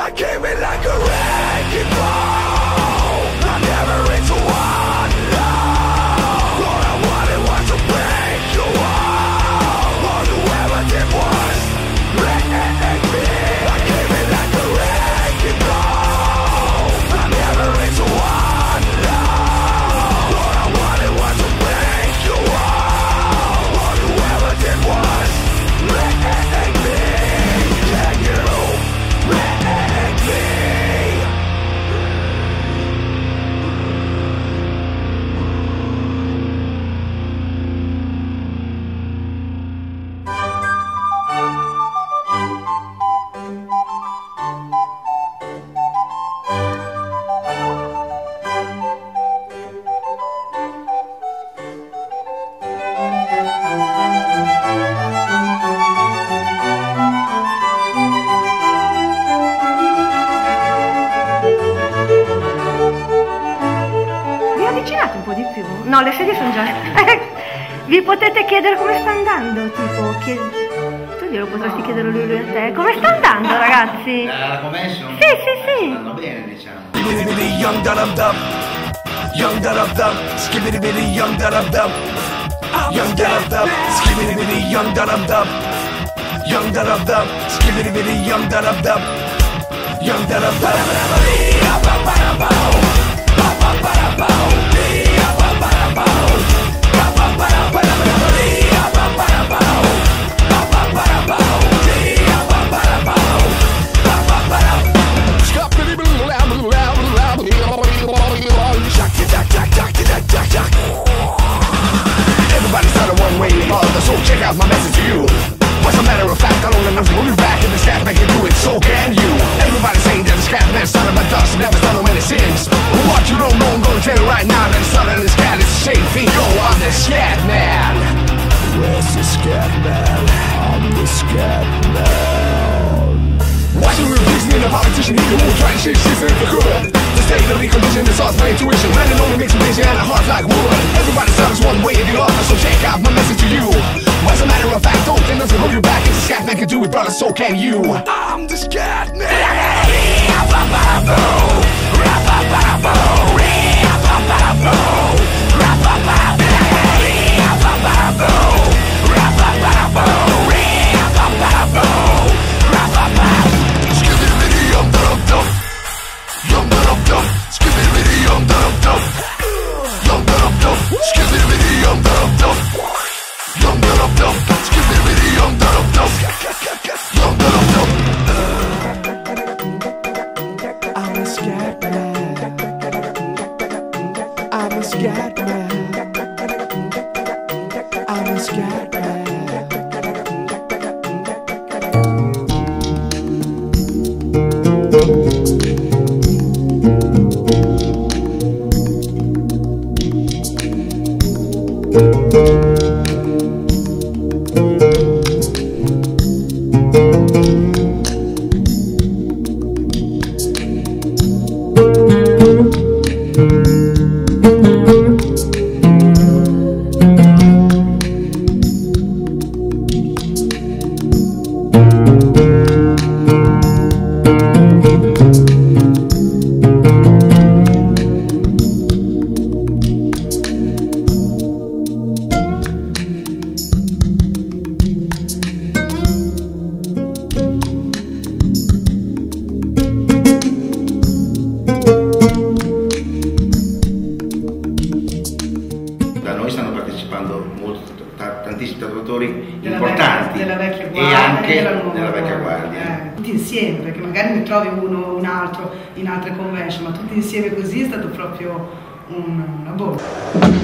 I came in like a wrecking ball. I'm never into one love. All I wanted was to break your wall. All you ever did was wreck me. I came in like a wrecking ball. I'm never into one love. All I wanted was to break your wall. All you ever did was wreck me. Can you wreck me? Vi avvicinate un po' di più? No, le sedie sono già... Vi potete chiedere come sta andando, tipo... Tu glielo potresti chiedere lui a te. Come sta andando, ragazzi? La convention? Sì, sì, sì. Stanno bene, diciamo. Young da dum dum, young da dum dum, skibbity bitty young da dum dum, young da dum dum, skibbity bitty young da dum dum, young da dum dum, skibbity bitty young da dum dum, young da dum dum. Everybody's on a one-way mother, so check out my message to you. As a matter of fact, I don't enough to move back, and the scat man can do it, so can you. Everybody saying that the scat man started by dust, never done no many sins. But what you don't know, I'm gonna tell you right now that it's not in this cat, it's the same thing. Yo, I'm the scat man. Where's the scat man? I'm the scat man. Watching real Disney and a politician, he won't try to shake shit if he could. The state of the condition is all my intuition. Man, it only makes me busy and a heart like wood. Everybody sounds one way or the other, so check out my message to you. As a matter of fact, don't think nothing hold you back. If the scat man can do it, brother, so can you. I'm the scat man. tantissimi tatuatori importanti della vecchia e guardia, anche della vecchia guardia. Tutti insieme, perché magari ne trovi uno o un altro in altre convention, ma tutti insieme così è stato proprio una bomba.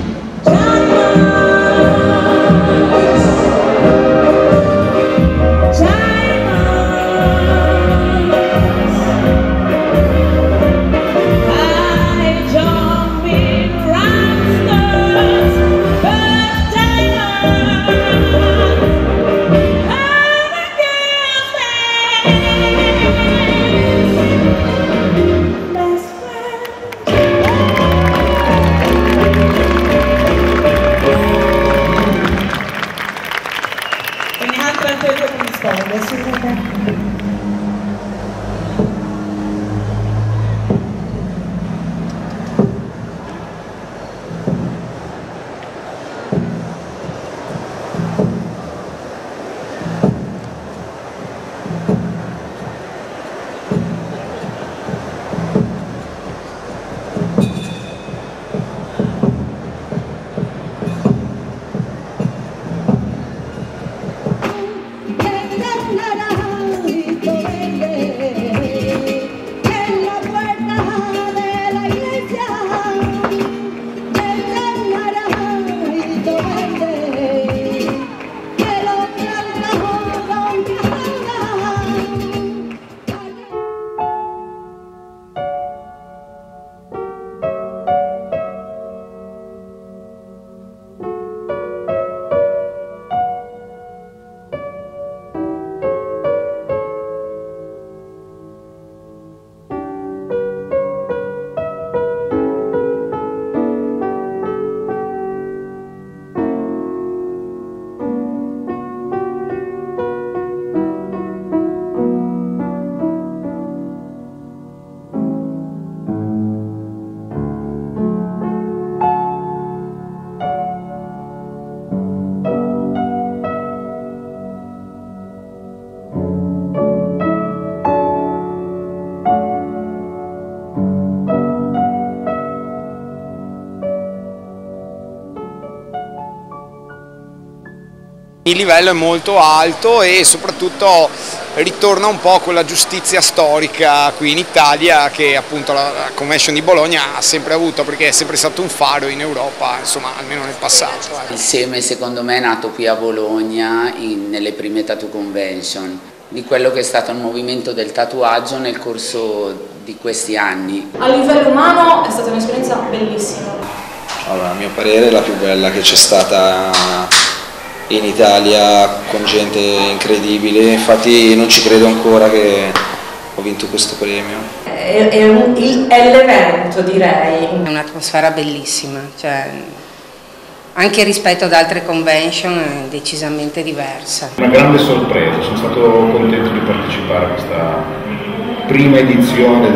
Il livello è molto alto e soprattutto ritorna un po' quella giustizia storica qui in Italia che appunto la Convention di Bologna ha sempre avuto, perché è sempre stato un faro in Europa, insomma, almeno nel passato. Il seme secondo me è nato qui a Bologna nelle prime tattoo convention, di quello che è stato il movimento del tatuaggio nel corso di questi anni. A livello umano è stata un'esperienza bellissima. Allora, a mio parere è la più bella che c'è stata in Italia, con gente incredibile, infatti non ci credo ancora che ho vinto questo premio. È l'evento, direi. È un'atmosfera bellissima, cioè, anche rispetto ad altre convention è decisamente diversa. Una grande sorpresa, sono stato contento di partecipare a questa prima edizione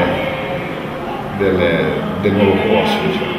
del nuovo corso. Diciamo.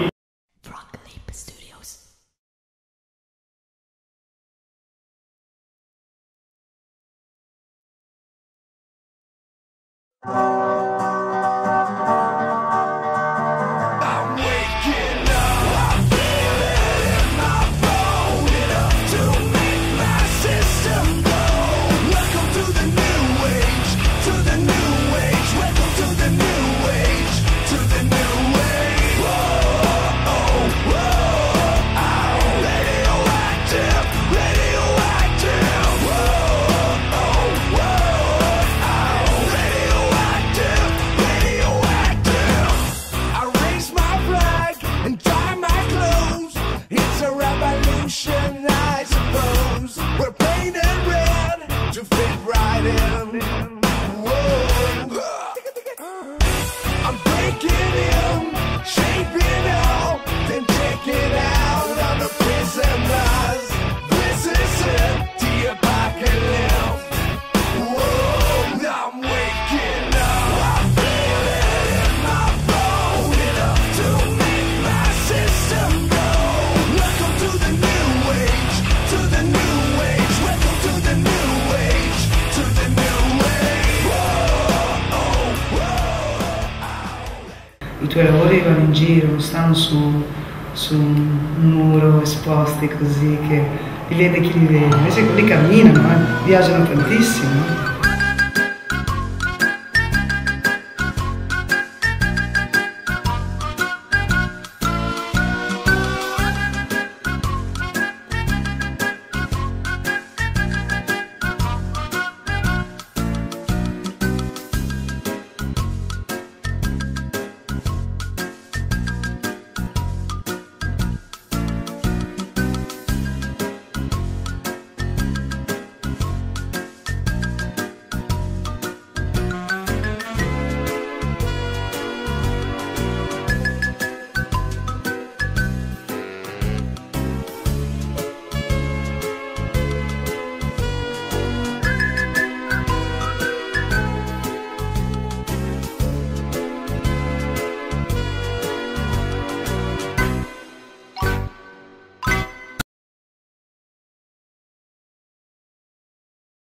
I tuoi lavori vanno in giro, non stanno su un muro esposti così che li vede chi li vede, invece quelli camminano, viaggiano tantissimo.